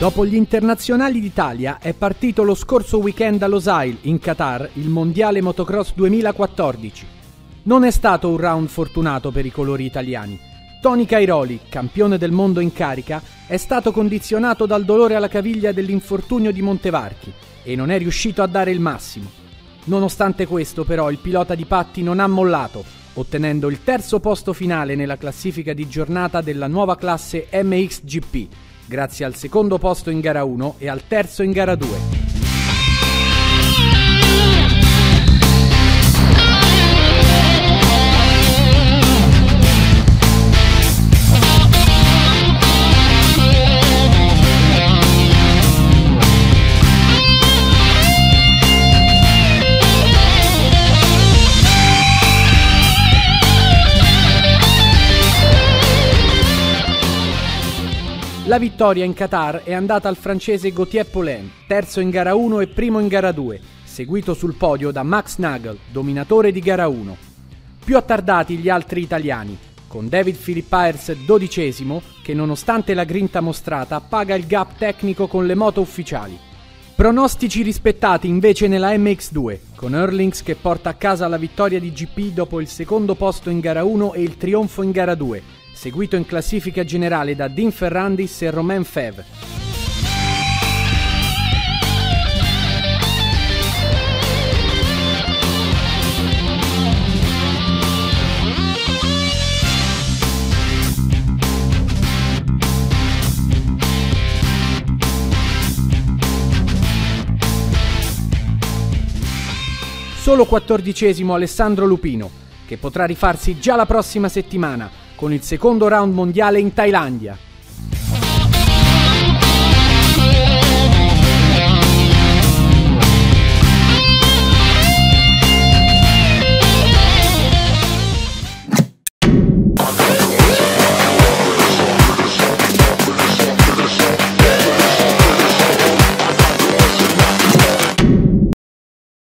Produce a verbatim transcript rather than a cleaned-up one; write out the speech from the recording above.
Dopo gli internazionali d'Italia è partito lo scorso weekend a Losail, in Qatar, il Mondiale Motocross duemilaquattordici. Non è stato un round fortunato per i colori italiani. Tony Cairoli, campione del mondo in carica, è stato condizionato dal dolore alla caviglia dell'infortunio di Montevarchi e non è riuscito a dare il massimo. Nonostante questo, però, il pilota di Patti non ha mollato, ottenendo il terzo posto finale nella classifica di giornata della nuova classe M X G P, grazie al secondo posto in gara uno e al terzo in gara due. La vittoria in Qatar è andata al francese Gauthier Paulin, terzo in gara uno e primo in gara due, seguito sul podio da Max Nagel, dominatore di gara uno. Più attardati gli altri italiani, con David Philipp Ayers dodicesimo, che nonostante la grinta mostrata paga il gap tecnico con le moto ufficiali. Pronostici rispettati invece nella M X due, con Eurlings che porta a casa la vittoria di G P dopo il secondo posto in gara uno e il trionfo in gara due, seguito in classifica generale da Dean Ferrandis e Romain Febvre. Solo quattordicesimo Alessandro Lupino, che potrà rifarsi già la prossima settimana con il secondo round mondiale in Thailandia.